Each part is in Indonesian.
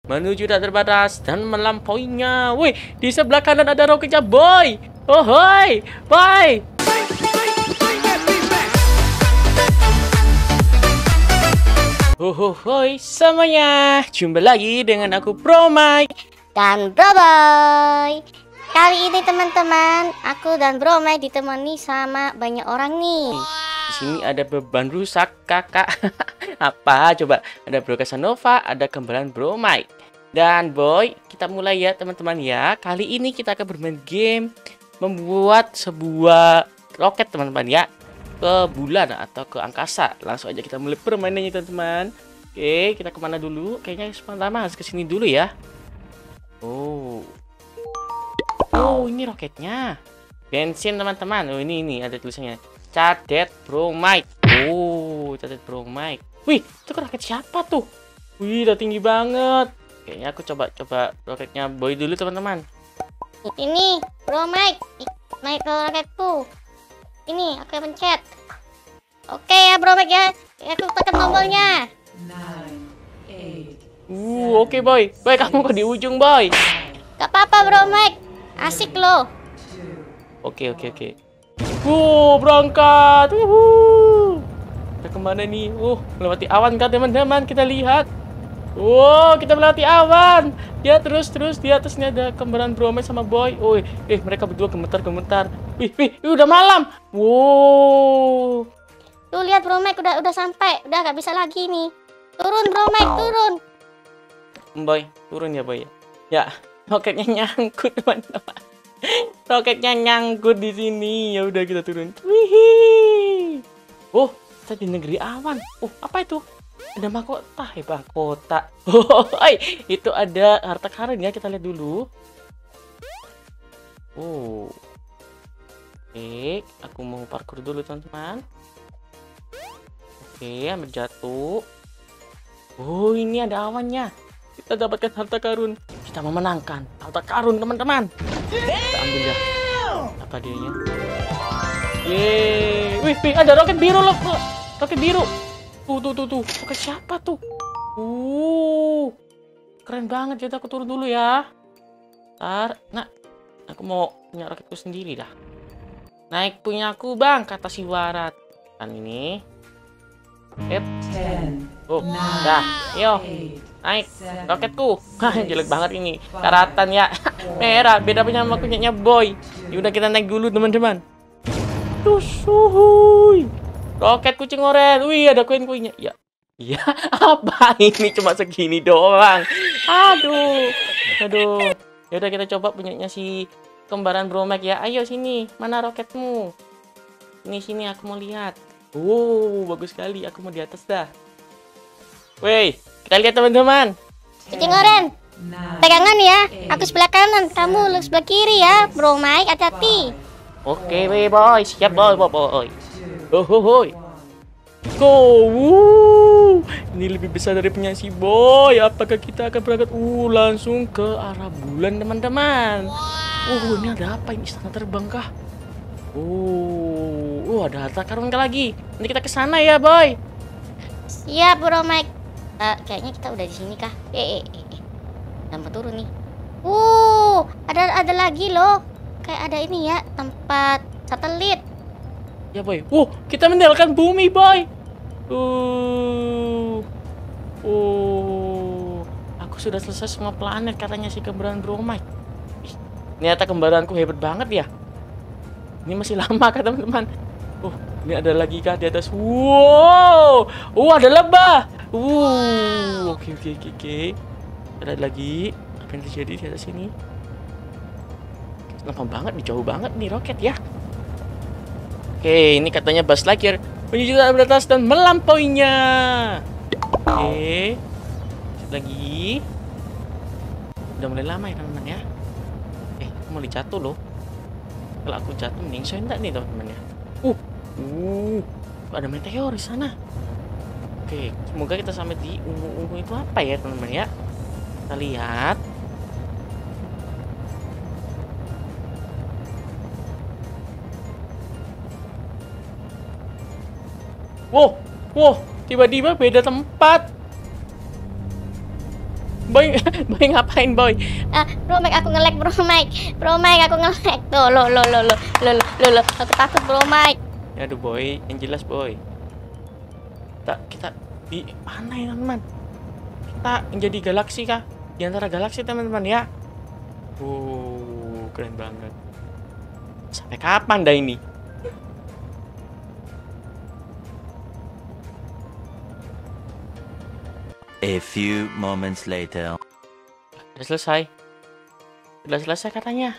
menuju tak terbatas dan melampauinya. Wih, di sebelah kanan ada roketnya, boy. Oh, hoi, boy. Hoi semuanya, jumpa lagi dengan aku Bro Mike dan Bro Boy. Kali ini teman-teman, aku dan Bro Mike ditemani sama banyak orang nih. Di sini ada beban rusak kakak. Apa coba? Ada Bro Casanova, ada kembaran Bro Mike dan Boy. Kita mulai ya teman-teman ya. Kali ini kita akan bermain game membuat sebuah roket teman-teman ya, ke bulan atau ke angkasa. Langsung aja kita mulai permainannya teman-teman. Oke, kita kemana dulu? Kayaknya pertama harus kesini dulu ya. Oh, ini roketnya. Bensin teman-teman. Oh, ini ada tulisannya. Cadet Bro Mike. Oh, cadet Bro Mike. Wih, itu roket siapa tuh? Wih, udah tinggi banget. Kayaknya aku coba roketnya Boy dulu teman-teman. Ini Bro Mike, naik ke roketku. Ini aku yang pencet. Oke ya Bro Mike ya. Aku tekan tombolnya. Oke Boy. Boy, kamu kok di ujung Boy? Gak apa-apa Bro Mike. Asik loh. Oke. Berangkat. Kita kemana nih? Melewati awan kan teman-teman. Kita lihat. Kita melewati awan. Ya terus di atasnya ada kembaran Bro Mike sama Boy. Mereka berdua gemetar. Wih, udah malam. Tuh lihat Bro Mike udah sampai. Udah gak bisa lagi nih. Turun Bro Mike, turun. Boy, turun ya Boy. Ya, roketnya nyangkut teman-teman. Roketnya nyangkut di sini. Ya udah kita turun. Wih. Kita di negeri awan. Apa itu? Ada mahkota, mahkota. Itu ada harta karun ya, kita lihat dulu. Oke, aku mau parkur dulu teman-teman. Oke, ambil jatuh. Ini ada awannya. Kita dapatkan harta karun. Kita memenangkan harta karun teman-teman. Kita ambil ya. Apa dianya? Yeay. Wih, ada roket biru loh. Roket biru. Tuh. Roket siapa tuh? Keren banget. Jadi aku turun dulu ya. Ntar, aku mau punya roketku sendiri dah. Naik punyaku bang, kata si Warat. Kan ini. Dah, yo, naik roketku. Jelek banget ini, karatan ya. Merah, beda punya sama punyanya Boy. Yaudah kita naik dulu teman-teman. Suhuy. Roket kucing oren. Wih, ada koin-koinnya. Ya, apa ini cuma segini doang. Aduh. Yaudah kita coba punyanya si kembaran Bro Mike ya. Ayo sini, mana roketmu? Sini aku mau lihat. Bagus sekali. Aku mau di atas dah. Woi, kita lihat teman-teman. Kucing oren. Pegangan ya. Aku sebelah kanan, kamu sebelah kiri ya. Bro Mike, hati-hati. Oke, Boy. Siap, Boy. Go. Ini lebih besar dari punya si Boy. Apakah kita akan berangkat langsung ke arah bulan teman-teman? Ini ada apa ini? Istana terbang kah? Ada harta karun lagi. Nanti kita ke sana ya, Boy. Siap, Bro Mike. Kayaknya kita udah di sini kah? Tanpa turun nih. Ada lagi loh. Kayak ada ini ya, tempat satelit. Ya, Boy. Kita meninggalkan bumi, Boy. Aku sudah selesai semua planet katanya si kembaran Bro Mike. Ternyata kembaranku hebat banget ya. Ini masih lama kan teman-teman. Ini ada lagi kah di atas? Ada lebah. Oke. Ada lagi. Apa yang terjadi di atas sini? Lama banget, jauh banget nih roket ya. Oke, ini katanya Buzz Lightyear menuju ke atas dan melampauinya. Oke. Lagi. Udah mulai lama ya teman-teman ya. Aku mau jatuh loh. Kalau aku jatuh mending saya enggak nih teman-teman ya. Ada meteor di sana. Oke, semoga kita sampai di ungu-ungu itu apa ya teman-teman ya. Kita lihat. Tiba-tiba beda tempat. Boy, boy ngapain boy? Bro Mike, aku nge-lag Bro Mike. Bro Mike, aku nge-lag. Tuh, lo. Aku takut Bro Mike. Aduh boy, yang jelas boy. Kita di mana ya teman? Kita menjadi galaksi kah? Di antara galaksi teman-teman ya. Keren banget. Sampai kapan dah ini? A few moments later. Udah selesai. Udah selesai katanya.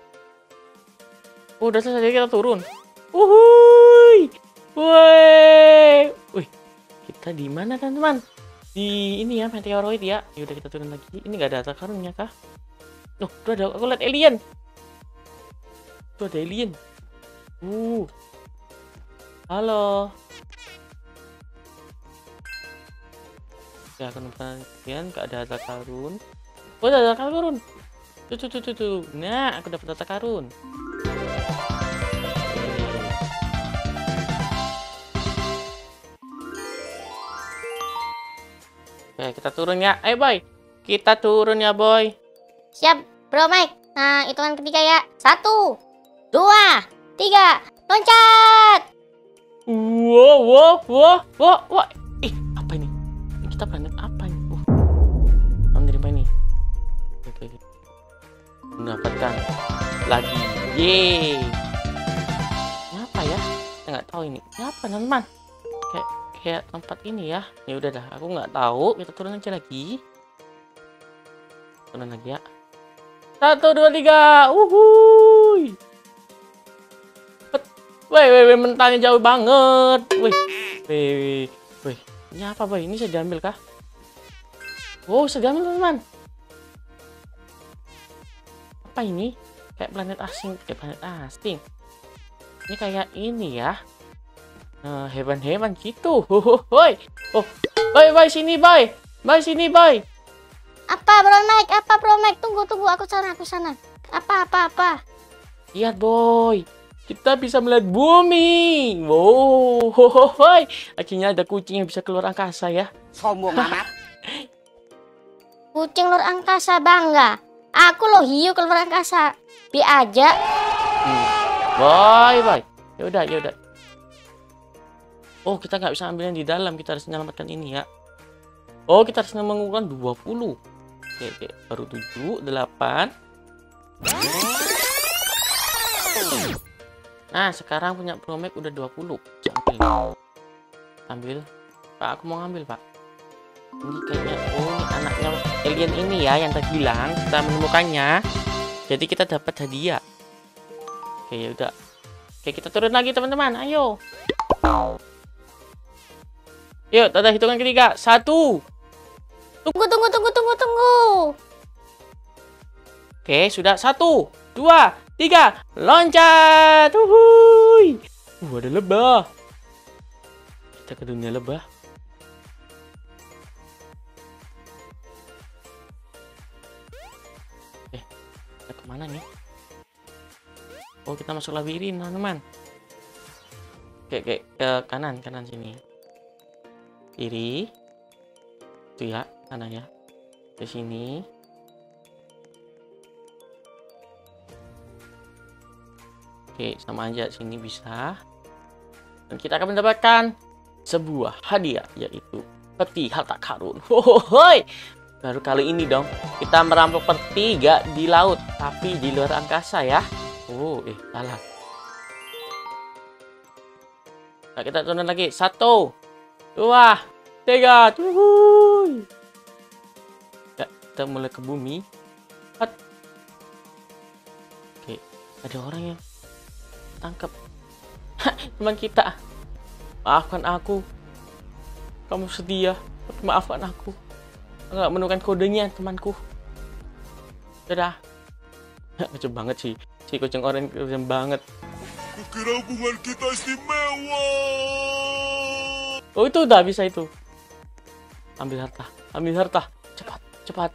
Udah selesai, jadi kita turun. Wuhui. Woi. Wih. Kita di mana teman-teman? Di ini ya, meteoroid ya. Ya udah kita turun lagi. Ini nggak ada harta karunnya kah? Tuh ada, aku lihat alien. Tuh ada alien. Halo. Ya, aku nonton kalian nggak ada harta karun. Oh, ada harta karun. Tuh. Nah, aku dapat harta karun. Oke, kita turun ya. Ayo boy, kita turun ya boy. Siap Bro Mike. Nah, hitungan ketiga ya. 1, 2, 3, loncat. Wow. Apa ini? Kita planet apa ini? Menerima ini. Oke. Mendapatkan lagi. Yeay. Ini apa ya? Kita nggak tahu ini. Ini apa teman-teman? Kayak tempat ini ya. Ya udah dah, aku nggak tahu. Kita turun aja lagi. Turun lagi ya. 1, 2, 3. Uhuy. Wih, mentahnya jauh banget. Wih. Ini apa boy? Ini saya diambil kah? Wow, saya diambil teman-teman. Apa ini? Kayak planet asing. Ini kayak ini ya. Hewan-hewan gitu. Boy, sini boy. Sini boy. Apa Bro Mike? Tunggu, aku sana. Apa? Lihat boy. Kita bisa melihat bumi. Wow, akhirnya ada kucing yang bisa keluar angkasa ya. Sombong amat. Kucing luar angkasa bangga. Aku loh hiu keluar angkasa. Bi aja. Boy. Ya udah. Oh, kita nggak bisa ambil yang di dalam. Kita harus menyelamatkan ini ya. Oh, kita harus mengumpulkan 20. Oke. Baru 7, 8. Nah, sekarang punya Bro Mike udah 20. Ambil. Pak, aku mau ngambil, Pak. Ini kayaknya, ini anaknya alien ini ya yang tadi bilang. Kita menemukannya. Jadi kita dapat hadiah. Oke, ya udah. Oke, kita turun lagi, teman-teman. Ayo. Yuk, tanda hitungan ketiga. 1. Tunggu. Oke, sudah. 1, 2, 3. Loncat. Uhuy. Ada lebah. Kita ke dunia lebah. Kita kemana nih? Oh, kita masuk labirin, teman-teman. Oke, ke kanan sini. Kiri. Itu ya, kanan ya. Ke sini. Oke, sama aja sini bisa. Dan kita akan mendapatkan sebuah hadiah, yaitu peti harta karun. Hohoy! Baru kali ini dong kita merampok peti gak di laut, tapi di luar angkasa ya. Salah. Nah, kita turun lagi. 1, 2, 3. Wuhui. Ya, kita mulai ke bumi. Oke, ada orang yang tangkap. Teman kita. Maafkan aku. Kamu setia, tapi maafkan aku. Nggak menemukan kodenya, temanku. Dadah. Lucu banget sih. Si kucing oranye keren banget. Kukira hubungan kita istimewa. Oh, itu udah bisa itu. Ambil harta. Cepat.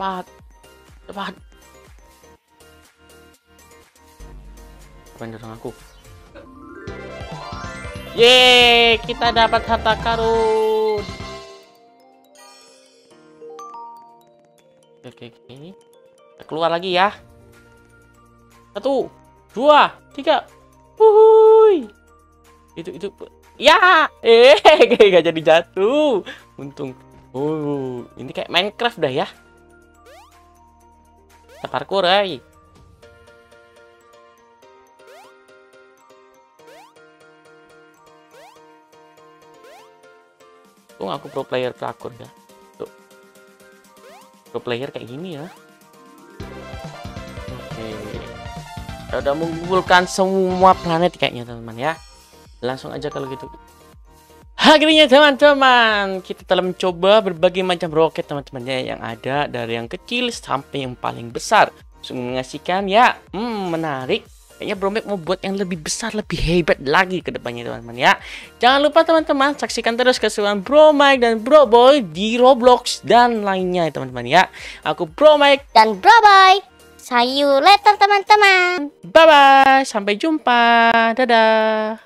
Apa yang dorong aku? Yeay, kita dapat harta karun. Oke. Kita keluar lagi ya. 1, 2, 3. Wuhui. Itu. Ya, gak jadi jatuh. Untung. Oh, ini kayak Minecraft dah ya. Kita parkour, Aku pro player parkour ya. Tuh. Pro player kayak gini ya. Oke. Kita udah mengumpulkan semua planet kayaknya teman-teman ya. Langsung aja kalau gitu. Akhirnya teman-teman, kita telah mencoba berbagai macam roket teman-teman ya, yang ada dari yang kecil sampai yang paling besar. Sungguh mengasihkan ya. Menarik. Kayaknya Bro Mike mau buat yang lebih besar, lebih hebat lagi ke depannya teman-teman ya. Jangan lupa teman-teman saksikan terus keseruan Bro Mike dan Bro Boy di Roblox dan lainnya teman-teman ya. Aku Bro Mike Dan Bro Boy. See you later teman-teman. Bye bye, sampai jumpa. Dadah.